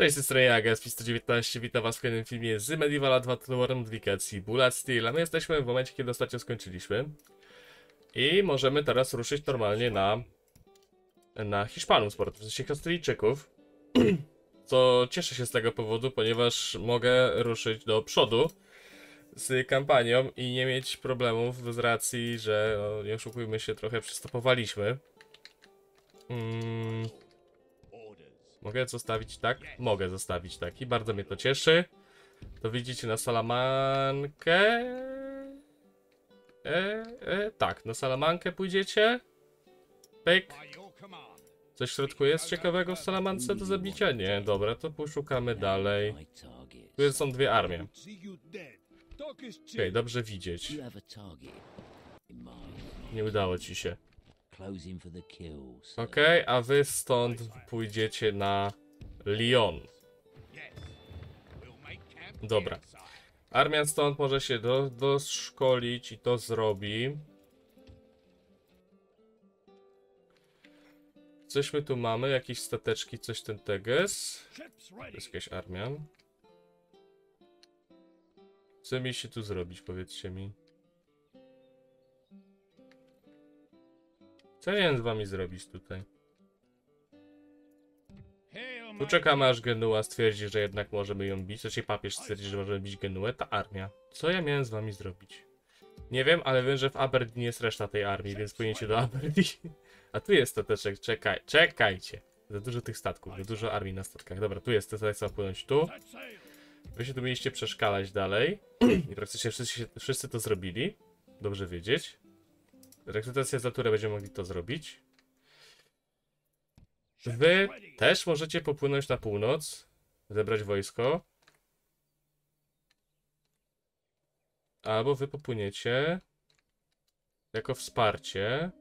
Cześć, z strony Jagas, 119, witam was w kolejnym filmie z Medievala 2 War modyfikacji Bullet Steel, a my jesteśmy w momencie, kiedy ostatnio skończyliśmy. I możemy teraz ruszyć normalnie na Hiszpanów, w sensie Kastylijczyków. Co cieszę się z tego powodu, ponieważ mogę ruszyć do przodu z kampanią i nie mieć problemów z racji, że no, nie oszukujmy się, trochę przystopowaliśmy. Mogę zostawić tak? Mogę zostawić tak i bardzo mnie to cieszy. To widzicie na Salamankę. Tak, na Salamankę pójdziecie. Pyk. Coś w środku jest ciekawego w Salamance do zabicia? Nie, dobra, to poszukamy dalej. Tu są dwie armie. Okej, dobrze widzieć. Nie udało ci się. Okej, a wy stąd pójdziecie na Lyon. Dobra. Armia stąd może się doszkolić i to zrobi. Coś my tu mamy, jakieś stateczki, coś ten teges. To jest jakaś armia. Co mi się tu zrobić, powiedzcie mi. Co miałem z wami zrobić tutaj? Tu czekamy, aż Genua stwierdzi, że jednak możemy ją bić. Znaczy papież stwierdzi, że możemy bić Genuę. Ta armia. Co ja miałem z wami zrobić? Nie wiem, ale wiem, że w Aberdeen jest reszta tej armii, więc płyniecie do Aberdeen. A tu jest stateczek. Czekajcie. Za dużo tych statków, za dużo armii na statkach. Dobra, tu jest, to trzeba płynąć tu. Wy się tu mieliście przeszkalać dalej. I praktycznie wszyscy to zrobili. Dobrze wiedzieć. Rekrutacja za turę będziemy mogli to zrobić. Wy też możecie popłynąć na północ, zebrać wojsko. Albo wy popłyniecie jako wsparcie.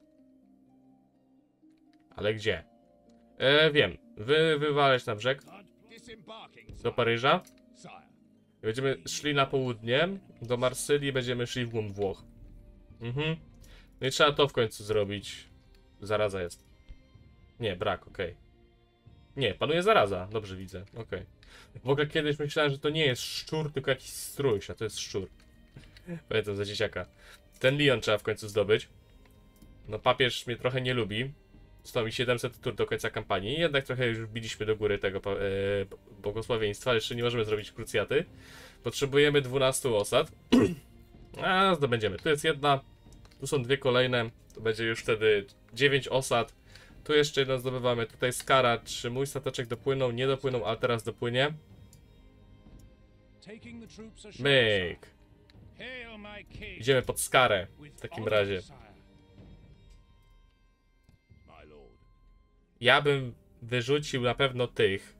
Ale gdzie? Wiem. Wy wywalać na brzeg do Paryża. I będziemy szli na południe do Marsylii, będziemy szli w głąb Włoch. No i trzeba to w końcu zrobić. Zaraza jest. Nie, brak, okej. Nie, panuje zaraza. Dobrze widzę, okej. W ogóle kiedyś myślałem, że to nie jest szczur, tylko jakiś strój, a to jest szczur. Pamiętam za dzieciaka. Ten Lyon trzeba w końcu zdobyć. No papież mnie trochę nie lubi. Zostało mi 700 tur do końca kampanii. Jednak trochę już wbiliśmy do góry tego błogosławieństwa. Jeszcze nie możemy zrobić krucjaty. Potrzebujemy 12 osad. A zdobędziemy. Tu jest jedna. Tu są dwie kolejne. To będzie już wtedy 9 osad. Tu jeszcze jedno zdobywamy. Tutaj Skara. Czy mój stateczek dopłynął? Nie dopłynął, ale teraz dopłynie. Myk. Idziemy pod Skarę. W takim razie. Ja bym wyrzucił na pewno tych.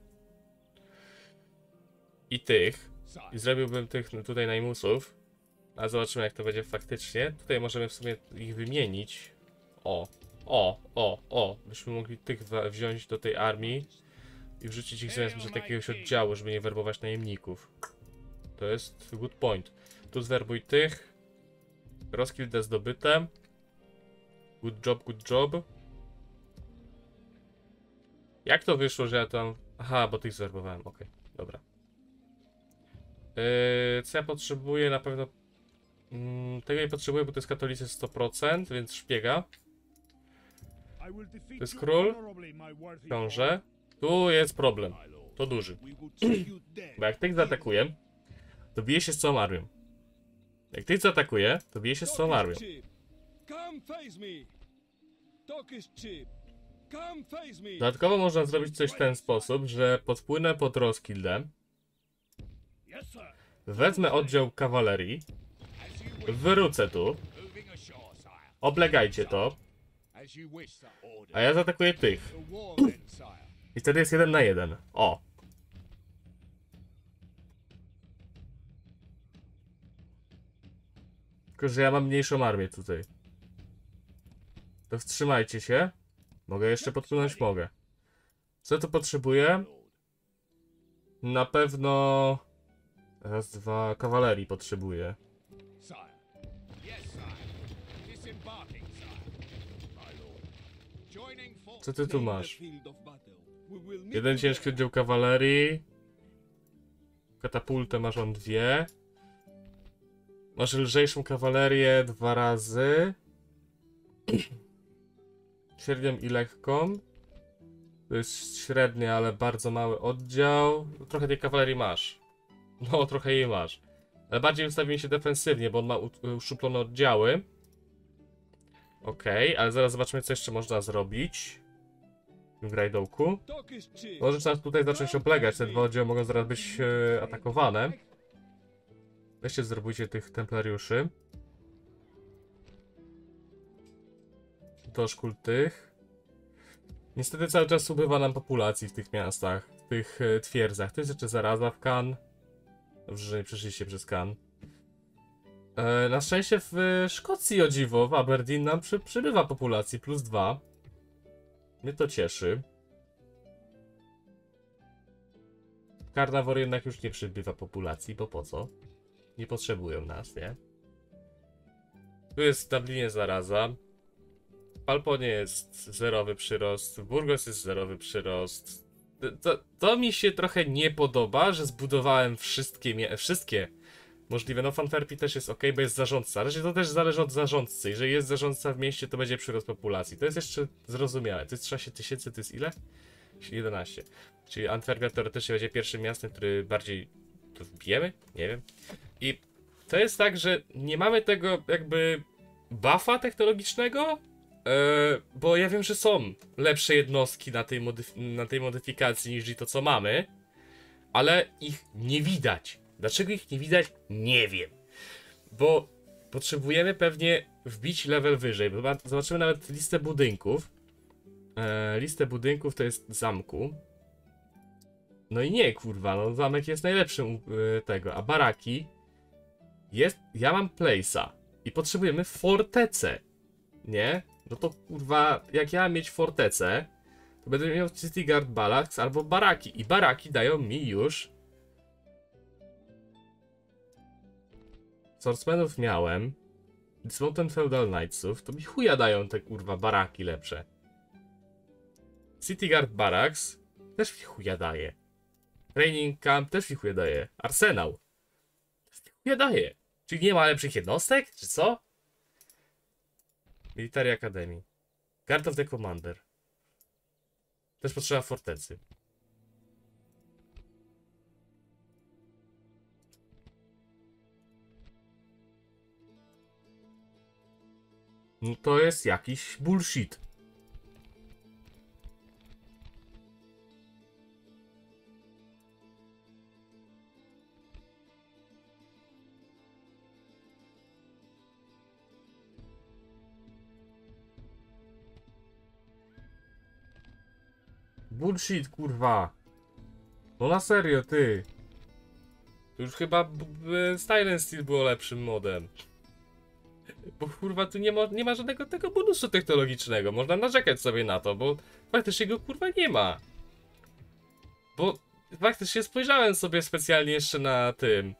I tych. I zrobiłbym tych tutaj najmusów. A zobaczymy, jak to będzie faktycznie. Tutaj możemy w sumie ich wymienić. Byśmy mogli tych wziąć do tej armii i wrzucić ich zamiast może jakiegoś oddziału, żeby nie werbować najemników. To jest good point. Tu zwerbuj tych. Roskilde zdobyte. Good job, good job. Jak to wyszło, że ja tam... Aha, bo tych zwerbowałem, okej, dobra. Co ja potrzebuję? Na pewno... tego nie potrzebuję, bo to jest katolicyzm 100%, więc szpiega. To jest król. Książę. Tu jest problem. To duży. Bo jak tych zaatakuje, to bije się z całą armią. Jak tych zaatakuje, to bije się z całą armią. Dodatkowo można zrobić coś w ten sposób, że podpłynę pod Roskilde. Wezmę oddział kawalerii. Wrócę tu. Oblegajcie to. A ja zaatakuję tych. I wtedy jest 1 na 1. O! Tylko, że ja mam mniejszą armię tutaj. To wstrzymajcie się. Mogę jeszcze podpłynąć? Mogę. Co tu potrzebuję? Na pewno... Raz, dwa... Kawalerii potrzebuję. Co ty tu masz? Jeden ciężki oddział kawalerii. Katapultę masz on 2. Masz lżejszą kawalerię 2 razy. Średnią i lekką. To jest średnia, ale bardzo mały oddział. Trochę tej kawalerii masz. No, trochę jej masz. Ale bardziej ustawimy się defensywnie, bo on ma uszczuplone oddziały. Okej, ale zaraz zobaczymy, co jeszcze można zrobić w grajdołku. Może nas tutaj zacząć oblegać, te 2 oddziały mogą zaraz być atakowane. Weźcie, zróbujcie tych templariuszy. Doszkól tych. Niestety cały czas ubywa nam populacji w tych miastach, w tych twierdzach. To jest jeszcze zaraza w Cannes. Dobrze, że nie przeszliście przez Cannes. Na szczęście w Szkocji, o dziwo, w Aberdeen nam przybywa populacji, +2. Mnie to cieszy. W Carnarvon jednak już nie przybywa populacji, bo po co? Nie potrzebują nas, nie? Tu jest w Dublinie zaraza. W Palponie jest zerowy przyrost, w Burgos jest zerowy przyrost. To mi się trochę nie podoba, że zbudowałem wszystkie możliwe. No, w Antwerpii też jest ok, bo jest zarządca. Raczej to też zależy od zarządcy. Jeżeli jest zarządca w mieście, to będzie przyrost populacji. To jest jeszcze zrozumiałe. To jest 13 000, to jest ile? 11. Czyli Antwerpia teoretycznie będzie pierwszym miastem, który bardziej to wbijemy? Nie wiem. I to jest tak, że nie mamy tego jakby buffa technologicznego, bo ja wiem, że są lepsze jednostki na tej modyfikacji niż to, co mamy, ale ich nie widać. Dlaczego ich nie widać? Nie wiem. Bo potrzebujemy pewnie wbić level wyżej. Zobaczymy nawet listę budynków. Listę budynków to jest zamku. No i nie, kurwa, no zamek jest najlepszym tego, a baraki jest, ja mam place'a i potrzebujemy fortecę, nie? No to kurwa, jak ja mam mieć fortecę, to będę miał City Guard Barracks albo baraki i baraki dają mi już Swordsmanów miałem, Dismounted Feudal Knightsów, to mi chuja dają te kurwa baraki lepsze. City Guard Barracks też mi chuja daje. Training Camp też mi chuja daje. Arsenał też mi chuja daje. Czyli nie ma lepszych jednostek? Czy co? Military Academy. Guard of the Commander. Też potrzeba fortecy. No to jest jakiś bullshit. Bullshit, kurwa. No na serio, ty. To już chyba Silent Steel było lepszym modem. Bo kurwa tu nie ma żadnego tego bonusu technologicznego. Można narzekać sobie na to, bo faktycznie go kurwa nie ma. Bo faktycznie spojrzałem sobie specjalnie jeszcze na tym.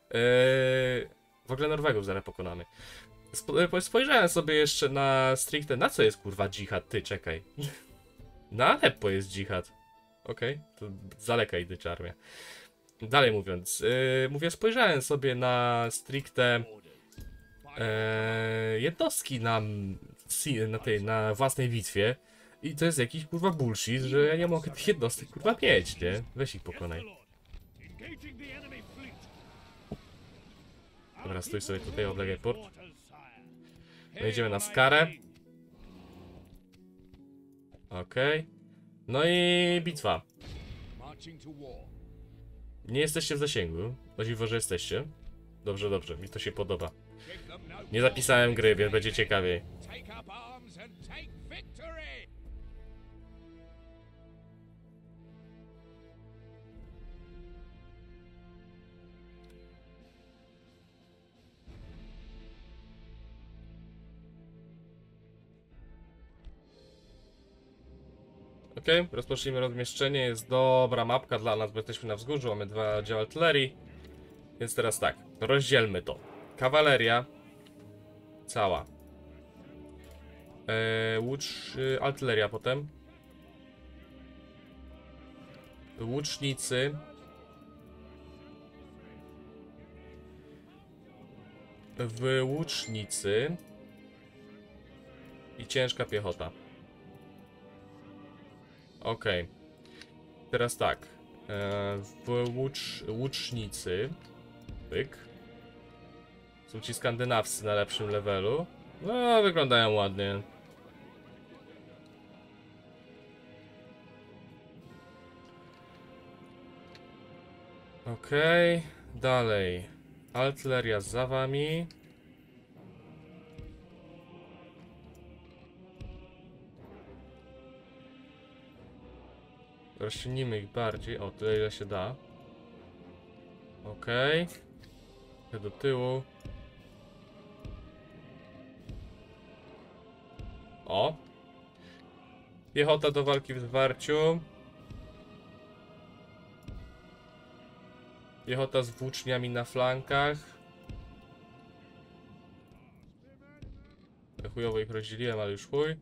W ogóle Norwegów zaraz pokonamy. Spojrzałem sobie jeszcze na stricte. Na co jest kurwa dżihad? Ty, czekaj. Na Aleppo jest dżihad. Okej, to z daleka idę armia. Dalej mówiąc, spojrzałem sobie na stricte jednostki na własnej bitwie i to jest jakiś kurwa bullshit, że ja nie mogę tych jednostek kurwa mieć, nie? Weź ich pokonaj. Dobra, stój sobie tutaj, oblegaj port. No idziemy na Skarę. Okej. No i bitwa. Nie jesteście w zasięgu. O dziwo, że jesteście. Dobrze, dobrze, mi to się podoba. Nie zapisałem gry, więc będzie ciekawiej. Okej, rozpocznijmy rozmieszczenie. Jest dobra mapka dla nas, bo jesteśmy na wzgórzu, mamy 2 oddziały artylerii. Więc teraz tak, rozdzielmy to. Kawaleria. Cała. Artyleria potem. Łucznicy. w łucznicy i ciężka piechota. Okej. Teraz tak. W łucznicy. Pyk. Są ci skandynawscy na lepszym levelu. No, wyglądają ładnie. Okej. Dalej. Artyleria za wami. Rozciągnijmy ich bardziej. O, tyle ile się da. Okej. Do tyłu. O. Piechota do walki w zwarciu. Piechota z włóczniami na flankach. Chujowo ich rozdzieliłem, ale już chuj.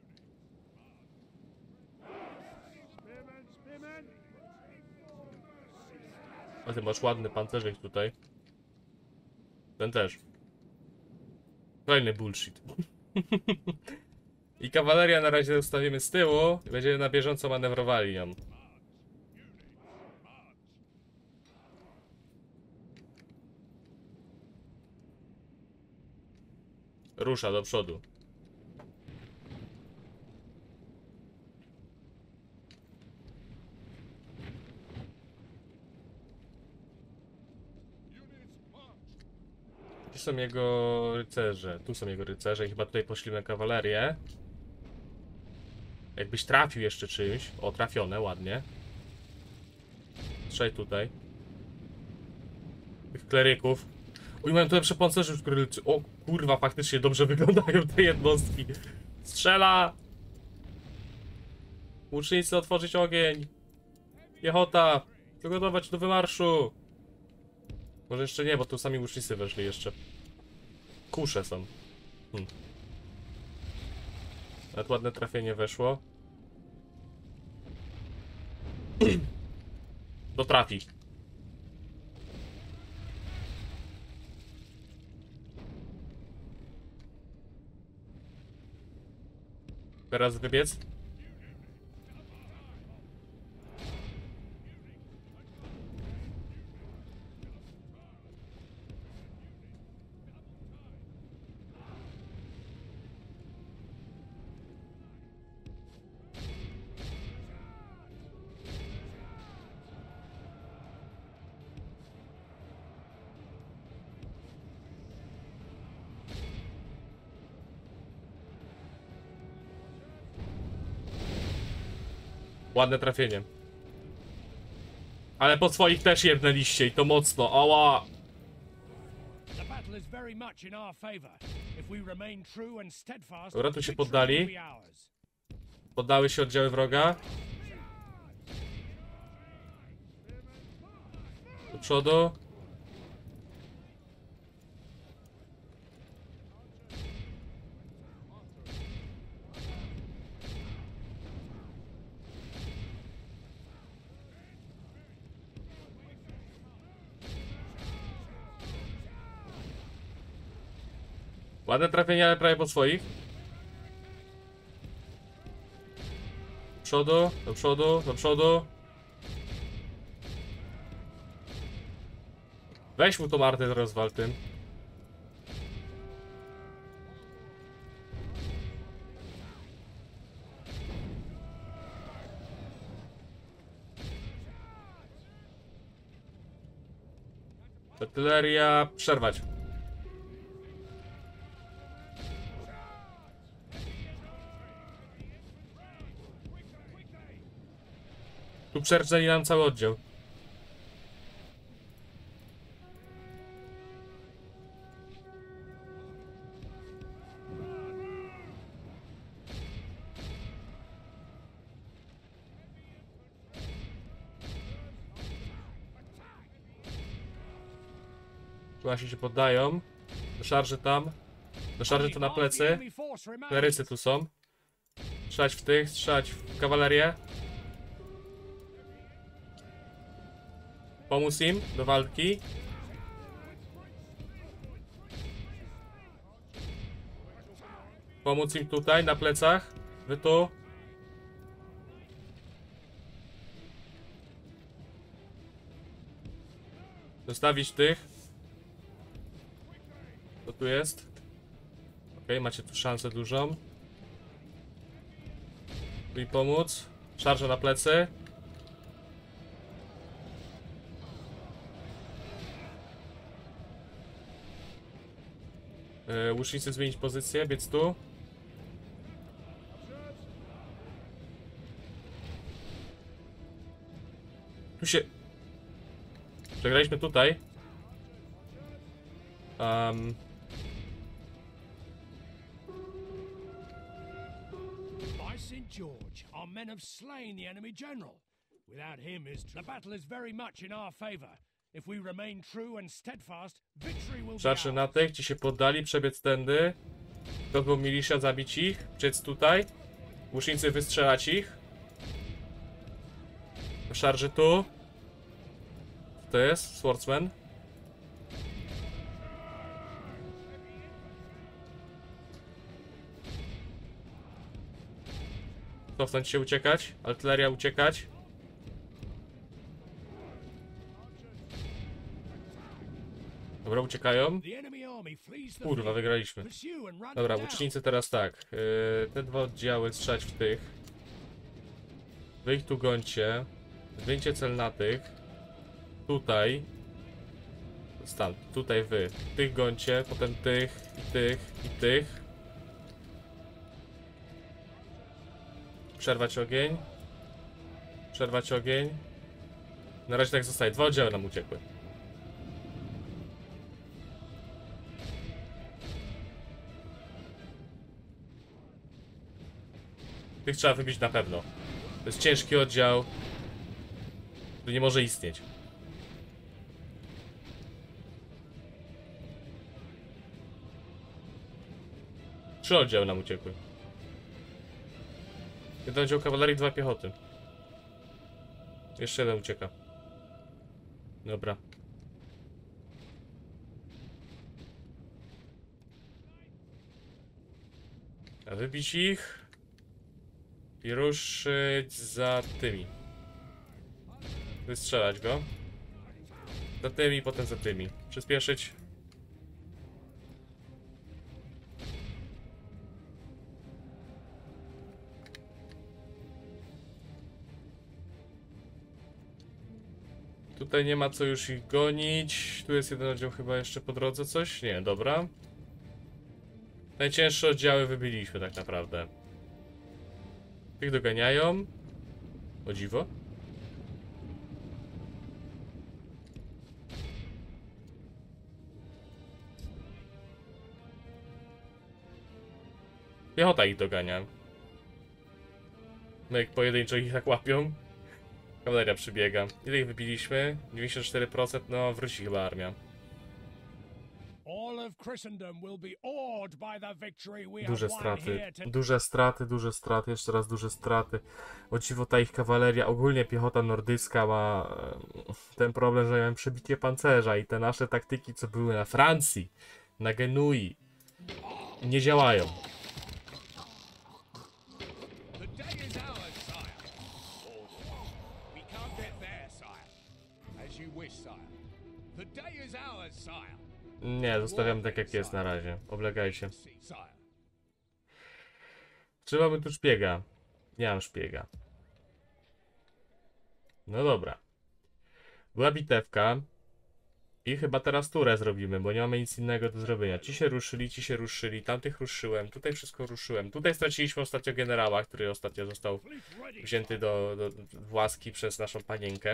A ty masz ładny pancerzyk tutaj. Ten też. Kolejny bullshit. I kawaleria na razie zostawimy z tyłu i będziemy na bieżąco manewrowali ją. Rusza do przodu. Gdzie są jego rycerze? Tu są jego rycerze i chyba tutaj poślimy kawalerię. Jakbyś trafił jeszcze czymś. O, trafione, ładnie. Strzelaj tutaj. Tych kleryków. Oj, mają tu lepsze pancerze w krylicy. O kurwa, faktycznie dobrze wyglądają te jednostki. Strzela! Łucznicy, otworzyć ogień! Piechota! Przygotować do wymarszu! Może jeszcze nie, bo tu sami łucznicy weszli jeszcze. Kusze są. Nawet ładne trafienie weszło. To trafi. Teraz wybiec. Ładne trafienie. Ale po swoich też jebnęliście i to mocno. Ała! Dobra, tu się poddali. Poddały się oddziały wroga. Do przodu. Ładne trafienie, ale prawie po swoich. Do przodu, do przodu, do przodu. Weź mu tą artę, rozwal tym. Artyleria, przerwać. Tu przerwali nam cały oddział. Tu nasi się poddają. Do szarży tam. Do szarży to na plecy. Klerycy tu są. Strzelać w tych, strzelać w kawalerię. Pomóc im do walki. Pomóc im tutaj, na plecach. Wy tu. Zostawić tych. Co tu jest? Okej, macie tu szansę dużą. Tu mi pomóc. Szarża na plecy. Łucznicy zmienić pozycję, biec tu. Tu się... Przegraliśmy tutaj. By St. George, our men have slain the enemy general. Without him, the battle is very much in our favor. If we remain true and steadfast, victory will be Szarże na ours. tych, ci się poddali, przebiec tędy. To był milisza, zabić ich. Biec tutaj. Łucznicy wystrzelać ich. Szarży tu. To jest Swordsman. Cofnąć się, uciekać. Artyleria uciekać. Dobra, uciekają. The enemy army flees the Kurwa, field. wygraliśmy. Pursue and run Dobra, them down. łucznicy teraz tak. Te dwa oddziały strzelać w tych. Wy ich tu gońcie. Zdjęcie cel na tych. Tutaj. Stan, tutaj wy. Tych gońcie, potem tych, i tych, i tych. Przerwać ogień. Przerwać ogień. Na razie tak zostaje. Dwa oddziały nam uciekły. Tych trzeba wybić na pewno. To jest ciężki oddział, który nie może istnieć. Trzy oddziały nam uciekły. Jeden oddział kawalerii, dwa piechoty. Jeszcze jeden ucieka. Dobra. A wybić ich i ruszyć za tymi. Wystrzelać go. Za tymi, potem za tymi. Przyspieszyć. Tutaj nie ma co już ich gonić. Tu jest jeden oddział chyba jeszcze po drodze coś? Nie, dobra. Najcięższe oddziały wybiliśmy tak naprawdę. Tych doganiają. O dziwo. Piechota ich dogania. No jak pojedynczo ich tak łapią. Kawaleria przybiega. Ile ich wybiliśmy? 94%, no wróci chyba armia. All of Christendom will be awed by the victory we Duże have won straty, here to... duże straty, jeszcze raz duże straty. O dziwo ta ich kawaleria, ogólnie piechota nordycka ma ten problem, że mają przebicie pancerza i te nasze taktyki, co były na Francji, na Genui, nie działają. The day is ours, sire. We can't get there, sire. As you wish, sire. The day is ours, sire. Nie, zostawiam tak jak jest na razie. Oblegajcie. Sire. Czy mamy tu szpiega? Nie mam szpiega. No dobra. Była bitewka. I chyba teraz turę zrobimy, bo nie mamy nic innego do zrobienia. Ci się ruszyli, tamtych ruszyłem, tutaj wszystko ruszyłem. Tutaj straciliśmy ostatnio generała, który ostatnio został wzięty do łaski przez naszą panienkę.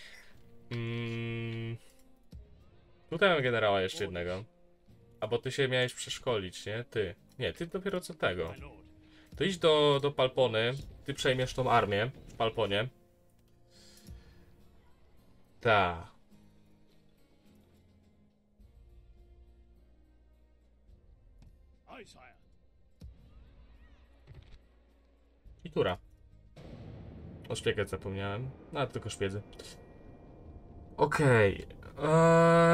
Tutaj mam generała jeszcze jednego. A bo ty się miałeś przeszkolić, nie? Ty. Nie, ty dopiero co tego. To idź do Palpony. Ty przejmiesz tą armię w Palponie. Ta. Aye, sire. I tura. O szpiegę zapomniałem. No, tylko szpiedzy. Okej.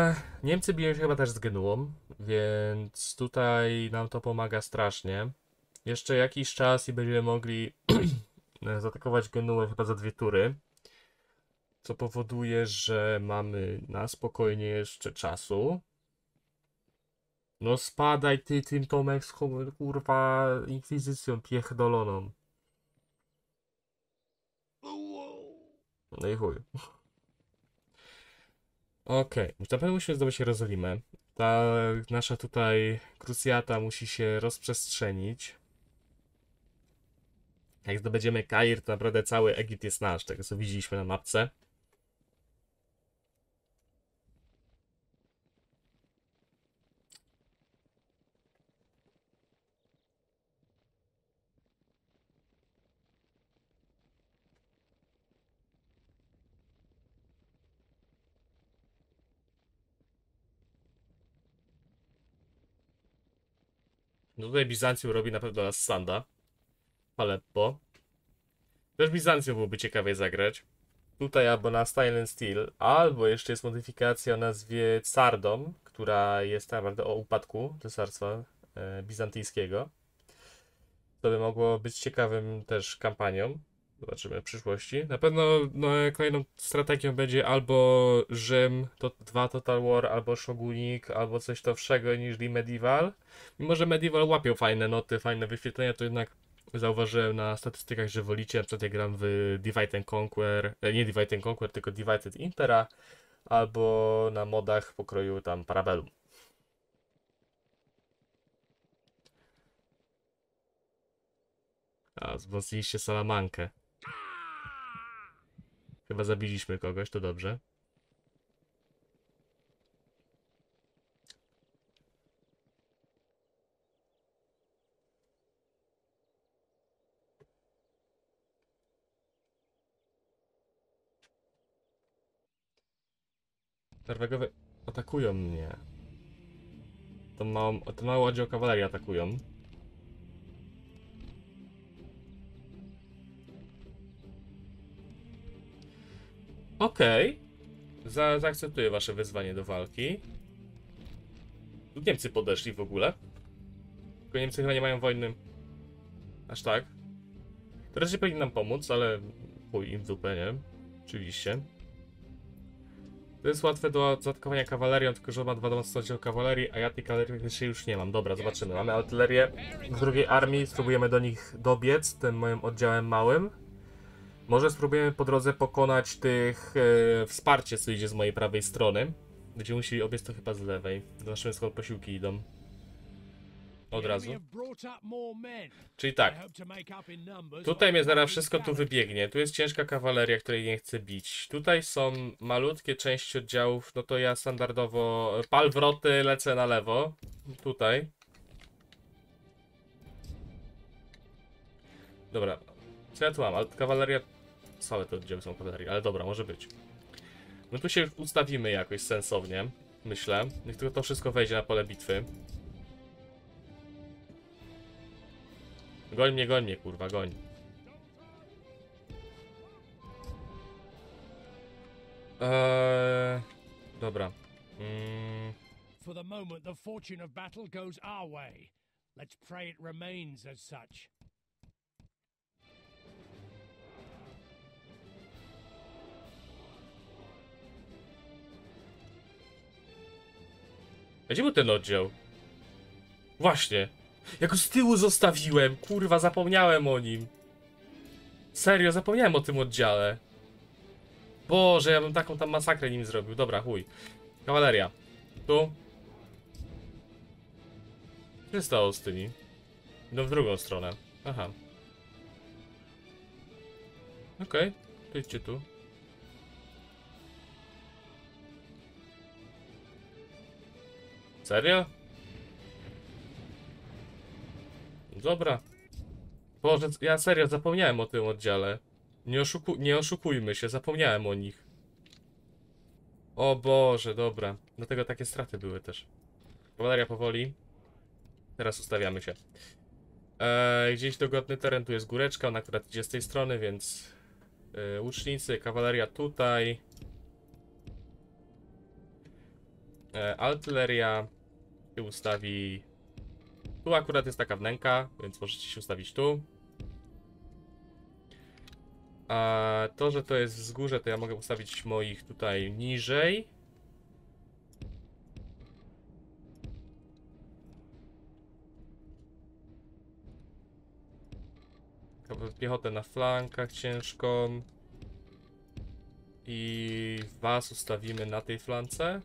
Niemcy biją się chyba też z Genuą, więc tutaj nam to pomaga strasznie. Jeszcze jakiś czas i będziemy mogli zaatakować Genuę chyba za 2 tury. Co powoduje, że mamy na spokojnie jeszcze czasu. No spadaj ty tym Tomek z kurwa inkwizycją pierdoloną. No i chuj. Okej, na pewno musimy zdobyć Jerozolimę. Ta nasza tutaj krucjata musi się rozprzestrzenić. Jak zdobędziemy Kair, to naprawdę cały Egipt jest nasz, tego co widzieliśmy na mapce. No tutaj Bizancjum robi na pewno nas Sanda. Aleppo. Też Bizancjum byłoby ciekawie zagrać. Tutaj albo na Silent Steel, albo jeszcze jest modyfikacja o nazwie Tsardom, która jest tak naprawdę o upadku cesarstwa bizantyjskiego. To by mogło być ciekawym też kampanią. Zobaczymy w przyszłości. Na pewno no, kolejną strategią będzie albo Rzym, 2 Total War, albo Shogunik, albo coś nowszego niż Medieval. Mimo że Medieval łapią fajne noty, fajne wyświetlenia, to jednak zauważyłem na statystykach, że wolicie, na przykład ja gram w Divide and Conquer, nie Divide and Conquer, tylko Divided Intera, albo na modach pokroju tam Parabellum. A, wzmocniliście Salamankę. Chyba zabiliśmy kogoś, to dobrze. Norwegowie atakują mnie. Ten mały oddział kawalerii atakują. Okej. Zaakceptuję wasze wyzwanie do walki. Tu Niemcy podeszli w ogóle. Tylko Niemcy chyba nie mają wojny. Aż tak. Teraz się powinni nam pomóc, ale chuj im w dupę, nie? Oczywiście. To jest łatwe do zaatakowania kawalerią, tylko że ma 2 mocne oddziały kawalerii, a ja tej kawalerii jeszcze już nie mam. Dobra, zobaczymy. Mamy artylerię z drugiej armii, spróbujemy do nich dobiec tym moim oddziałem małym. Może spróbujemy po drodze pokonać tych wsparcie, co idzie z mojej prawej strony. Będziemy musieli obiec to chyba z lewej. Zobaczymy, skąd posiłki idą. Od razu. Czyli tak. Tutaj mnie zaraz wszystko tu wybiegnie. Tu jest ciężka kawaleria, której nie chcę bić. Tutaj są malutkie części oddziałów. No to ja standardowo pal wroty, lecę na lewo. Tutaj. Dobra. Co ja tu mam? Ale kawaleria... Całe te oddziały są kawalerii, ale dobra, może być. My tu się ustawimy jakoś sensownie. Myślę. Niech tylko to wszystko wejdzie na pole bitwy. Goń mnie, kurwa, goń. Dobra. For the moment, the fortune of battle goes our way. Let's pray it remains as such. Gdzie był ten oddział? Właśnie. Ja go z tyłu zostawiłem. Kurwa, zapomniałem o nim. Serio, zapomniałem o tym oddziale. Boże, ja bym taką tam masakrę nim zrobił. Dobra, chuj. Kawaleria. Tu. Co się stało z tymi? Idą w drugą stronę. Aha. Okej. To idźcie tu. Serio? Dobra. Boże, ja serio zapomniałem o tym oddziale. Nie oszukujmy się, zapomniałem o nich. O Boże, dobra. Dlatego takie straty były też. Kawaleria powoli. Teraz ustawiamy się. Gdzieś dogodny teren, tu jest góreczka, ona akurat idzie z tej strony, więc... łucznicy, kawaleria tutaj. Artyleria się ustawi Tu akurat jest taka wnęka, więc możecie się ustawić tu. A to, że to jest wzgórze, to ja mogę ustawić moich tutaj niżej. Piechotę na flankach ciężką. I was ustawimy na tej flance.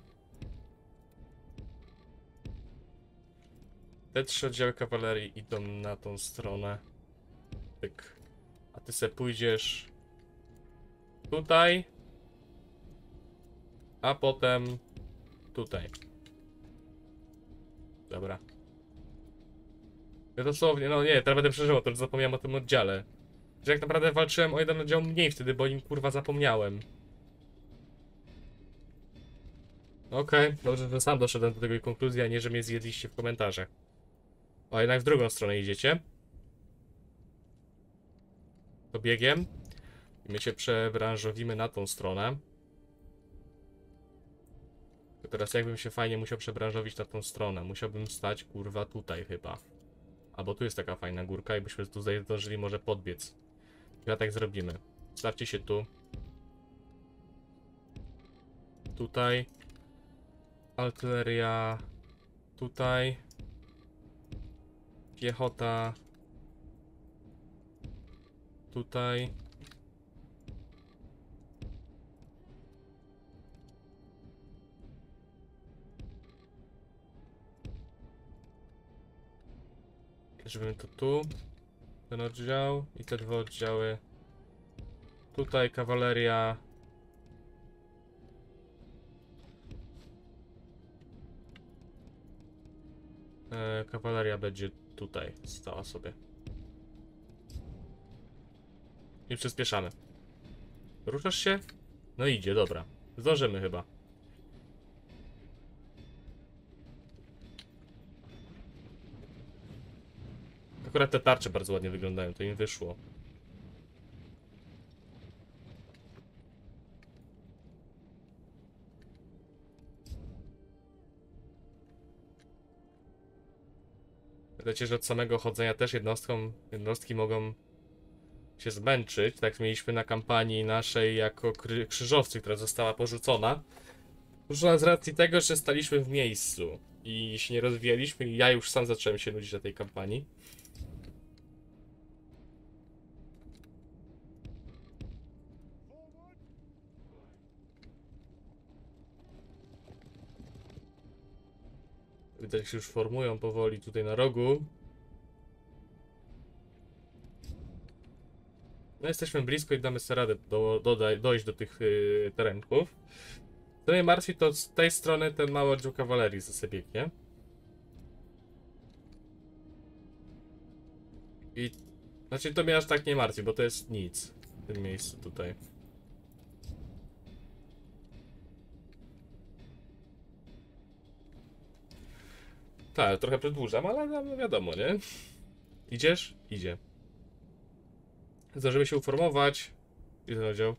Te 3 oddziały kawalerii idą na tą stronę. Tyk. A ty se pójdziesz tutaj. A potem tutaj. Dobra. Ja dosłownie, no nie, teraz będę przeżywał, to już zapomniałem o tym oddziale. Że jak naprawdę walczyłem o jeden oddział mniej wtedy, bo im kurwa zapomniałem. Okej, dobrze, że sam doszedłem do tego konkluzji, a nie, że mnie zjedliście w komentarzach. O, jednak w drugą stronę idziecie. To biegiem. I my się przebranżowimy na tą stronę. To teraz jakbym się fajnie musiał przebranżowić na tą stronę. Musiałbym stać, kurwa, tutaj chyba. Albo tu jest taka fajna górka i byśmy tutaj zdążyli może podbiec. Ja tak zrobimy. Stawcie się tu. Tutaj. Artyleria. Tutaj. Piechota. Tutaj. Żebym to tu. Ten oddział i te 2 oddziały. Tutaj kawaleria. Kawaleria będzie tutaj stała sobie. I przyspieszamy. Ruszasz się? No idzie, dobra. Zdążymy chyba. Akurat te tarcze bardzo ładnie wyglądają, to im wyszło. Wiecie, że od samego chodzenia też jednostki mogą się zmęczyć. Tak mieliśmy na kampanii naszej jako krzyżowcy, która została porzucona. Porzucona z racji tego, że staliśmy w miejscu i się nie rozwijaliśmy i ja już sam zacząłem się nudzić na tej kampanii. Widać, jak się już formują powoli tutaj na rogu. No jesteśmy blisko i damy sobie radę dojść do tych terenków. Co mnie martwi, to z tej strony ten mały oddział kawalerii sobie biegnie. I znaczy to mnie aż tak nie martwi, bo to jest nic w tym miejscu tutaj. Tak, trochę przedłużam, ale no wiadomo, nie? Idziesz? Idzie. Zdążymy się uformować. I ten oddział.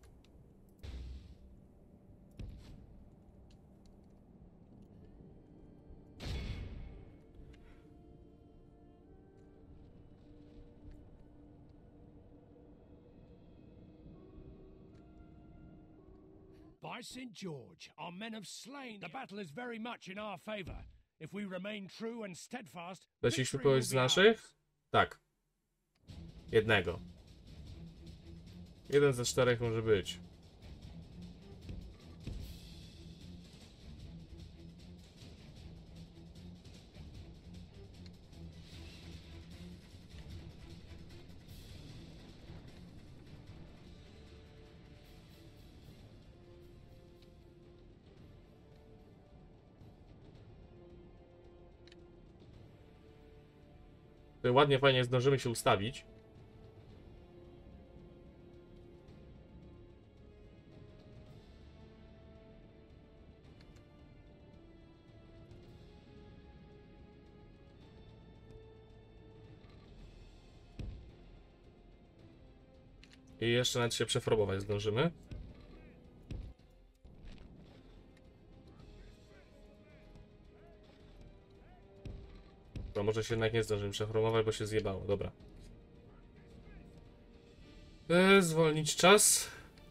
By St. George, our men have slain. The battle is very much in our favor. If we remain true and steadfast, Leciliśmy victory kogoś will z be ours. naszych? Tak. Jednego. 1 ze 4 może być. Tutaj ładnie, fajnie zdążymy się ustawić. I jeszcze nawet się przeformować zdążymy. może się jednak nie zdążymy przechromować, bo się zjebało. Dobra. Zwolnić czas.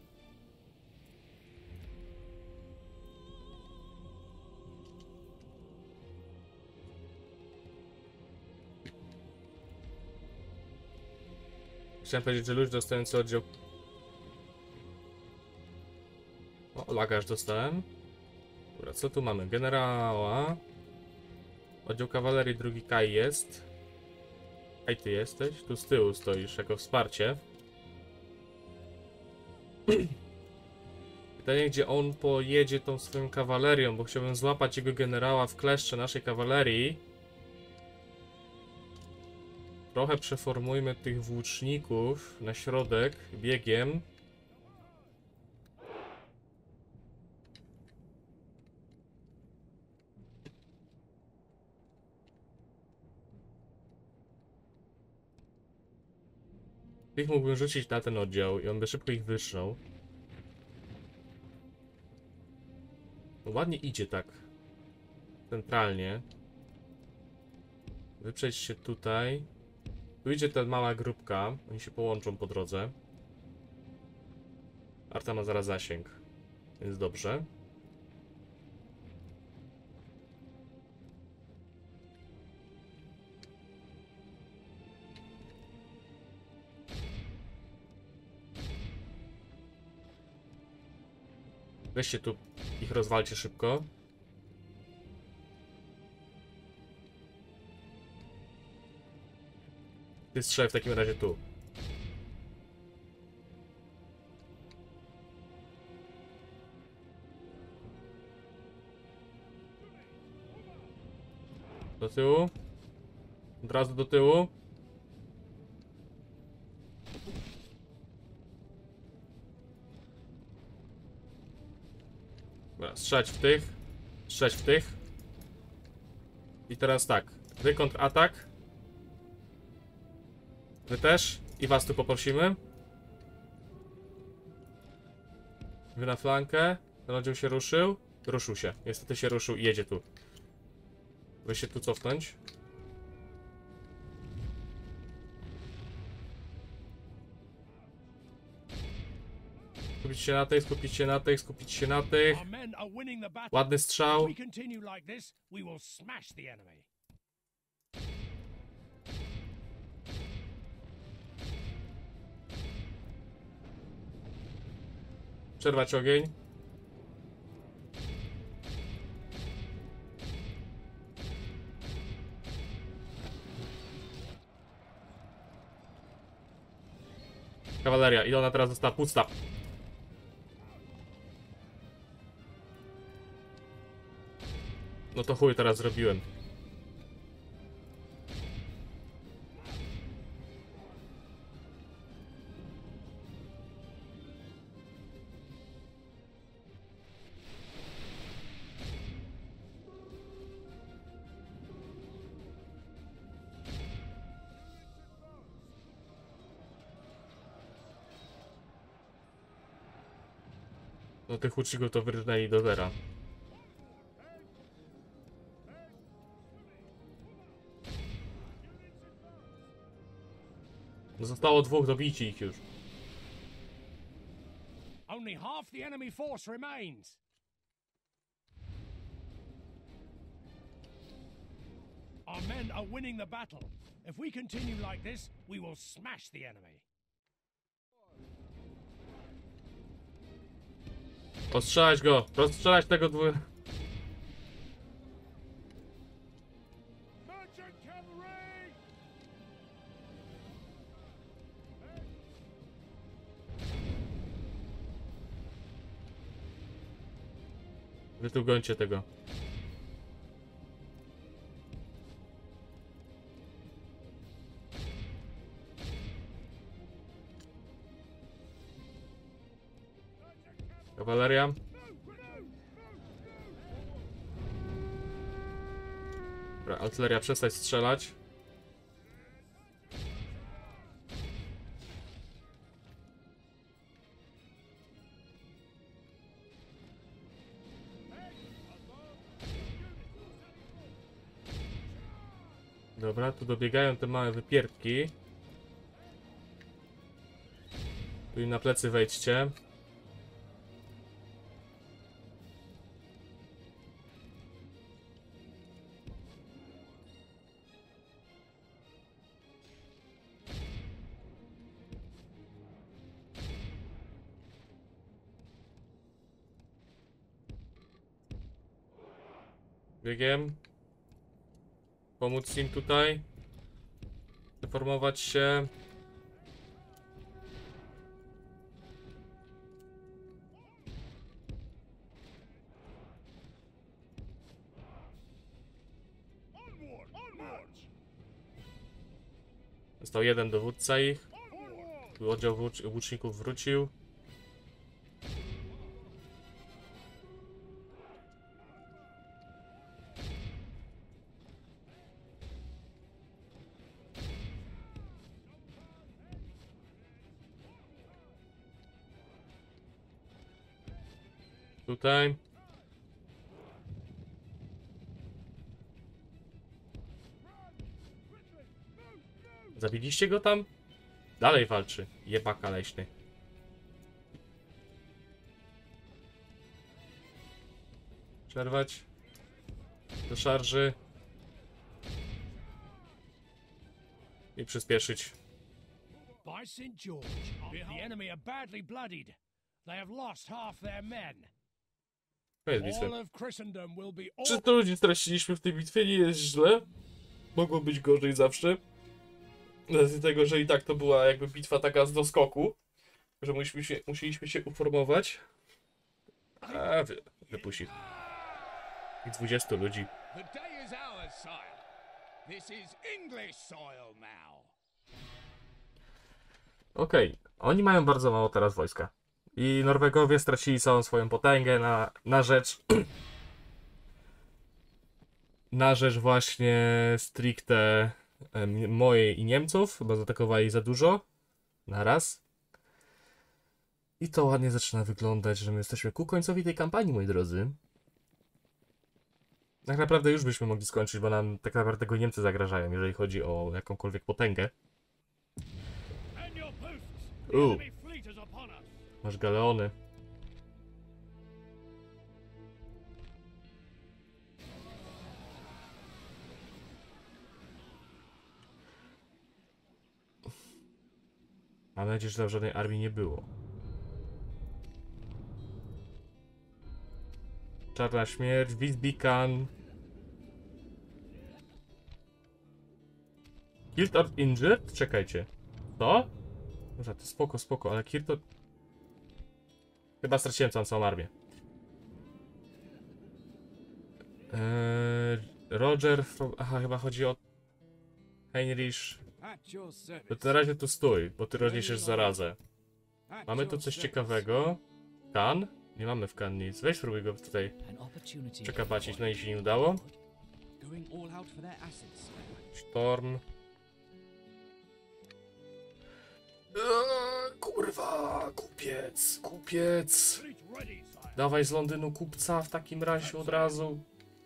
Chciałem powiedzieć, że ludzie dostający oddział... O, lagarz dostałem. Dobra, co tu mamy? Generała. Oddział kawalerii drugi Kaj jest. Kaj, ty jesteś? Tu z tyłu stoisz jako wsparcie. Pytanie, gdzie on pojedzie tą swoją kawalerią, bo chciałbym złapać jego generała w kleszcze naszej kawalerii. Trochę przeformujmy tych włóczników na środek biegiem. Tych mógłbym rzucić na ten oddział i on by szybko ich wysznął. No ładnie idzie tak. Centralnie. Wyprzeć się tutaj. Tu idzie ta mała grupka. Oni się połączą po drodze. Arta ma zaraz zasięg. Więc dobrze. Weźcie tu, ich rozwalcie szybko. Ty strzelaj w takim razie tu. Do tyłu. Od razu do tyłu. Dobra, strzelać w tych. Strzelać w tych. I teraz tak. Wy kontratak. Wy też. I was tu poprosimy. Wy na flankę. Ten oddział się ruszył. Ruszył się. Niestety się ruszył i jedzie tu. Wy się tu cofnąć. Skupić się na tych, skupić się na tych, skupić się na tych. Our men are winning the battle. Ładny If strzał. we continue like this, we will smash the enemy. Przerwać ogień. Kawaleria. I ona teraz została pusta. No to chuj teraz zrobiłem. No tych łuczników to wyrżnęli do zera. No zostało dwóch, dobijcie ich już. Only half the enemy force remains. Our men are winning the battle. If we continue like this, we will smash the enemy. Rozstrzelać go! Rozstrzelać tego dwu... Merchant cavalry! Wy tu gońcie tego. Kawaleria. Dobra, artyleria, przestać strzelać. Dobra, tu dobiegają te małe wypierdki. Tu im na plecy wejdźcie. Biegiem. Pomóc im tutaj. Deformować się. Został jeden dowódca ich. Tu oddział łuczników wrócił. Tutaj. Zabiliście go tam? Dalej walczy. Jebaka leśny. Przerwać. Do szarży. I przyspieszyć. By St. George, the enemy are badly bloodied. They have lost half their men. Koniec bitwy. All of Christendom will be 300 ludzi straciliśmy w tej bitwie, nie jest źle. Mogło być gorzej zawsze. Z racji tego, że i tak to była jakby bitwa taka z doskoku. Że musieliśmy się uformować. A wypuści. I 20 ludzi. The day is ours, sire. This is English soil now. Okej, oni mają bardzo mało teraz wojska. I Norwegowie stracili całą swoją potęgę na rzecz... na rzecz właśnie stricte mojej i Niemców, bo zaatakowali za dużo. Naraz. I to ładnie zaczyna wyglądać, że my jesteśmy ku końcowi tej kampanii, moi drodzy. Tak naprawdę już byśmy mogli skończyć, bo nam tak naprawdę tego Niemcy zagrażają, jeżeli chodzi o jakąkolwiek potęgę. Masz galeony. Mam nadzieję, że tam żadnej armii nie było. Czarna śmierć, Wisbikan. Killed or injured? Czekajcie. Co? Dobra, to spoko, ale Killed or... Chyba straciłem całą armię. Roger... Aha, chyba chodzi o... Heinrich... To na razie tu stój, bo ty rozniesiesz zarazę. Mamy tu coś ciekawego. Kan? Nie mamy w Kan nic. Weź spróbuj go tutaj przekapacić, no i się nie udało. Storm. Kurwa, kupiec. Dawaj z Londynu kupca w takim razie od razu.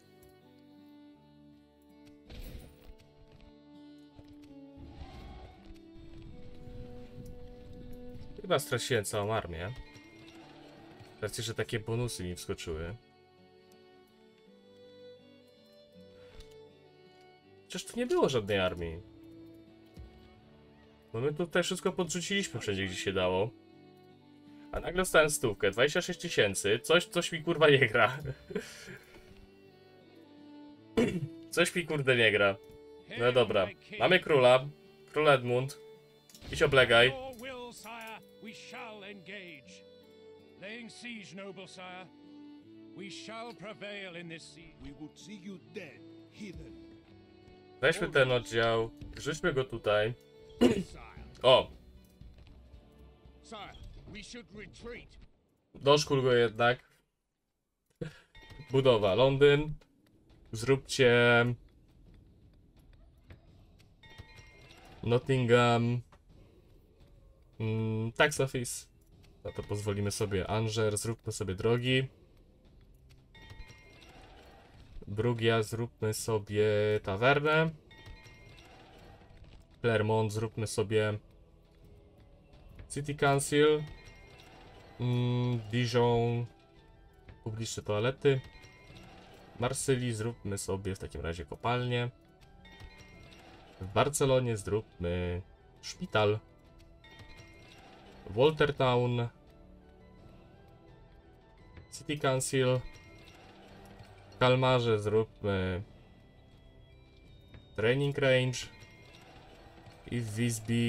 Chyba straciłem całą armię. Raczej, że takie bonusy mi wskoczyły. Chociaż tu nie było żadnej armii. Bo my tutaj wszystko podrzuciliśmy wszędzie, gdzie się dało. A nagle dostałem stówkę, 26 000. Coś mi kurwa nie gra. Coś mi kurde nie gra. No dobra, mamy króla. Król Edmund. Idź oblegaj. We shall engage. Laying siege, noble sire. We shall prevail in this siege. We would see you dead, heathen. Weźmy ten oddział, rzućmy go tutaj. Sire. O! Sire, we should retreat. Doszkól go jednak. Budowa. Londyn. Zróbcie... Nottingham. Tax Office. No to pozwolimy sobie. Angers, zróbmy sobie drogi. Brugia, zróbmy sobie tawernę. Clermont, zróbmy sobie City Council, Dijon, publiczne toalety, Marsylii zróbmy sobie w takim razie kopalnię, w Barcelonie zróbmy szpital, Waltertown, City Council, w Kalmarze zróbmy training range i w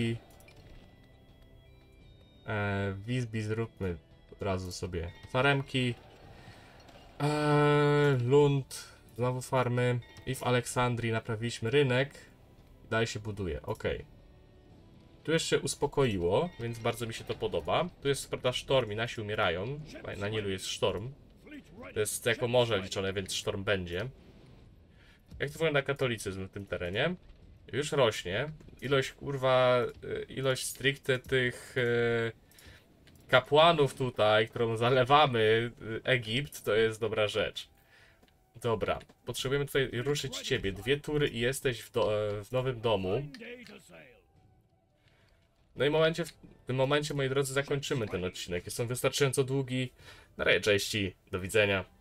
Visby zróbmy od razu sobie faremki, Lund, znowu farmy i w Aleksandrii naprawiliśmy rynek i dalej się buduje, ok. Tu jeszcze uspokoiło, więc bardzo mi się to podoba. Tu jest prawda sztorm i nasi umierają, na Nilu jest sztorm, to jest jako morze liczone, więc sztorm będzie. Jak to wygląda katolicyzm w tym terenie? Już rośnie. Ilość kurwa, ilość stricte tych kapłanów tutaj, którą zalewamy Egipt, to jest dobra rzecz. Dobra, potrzebujemy tutaj ruszyć ciebie. 2 tury i jesteś w nowym domu. No i w tym momencie, moi drodzy, zakończymy ten odcinek. Jest on wystarczająco długi. Na razie, cześć i do widzenia.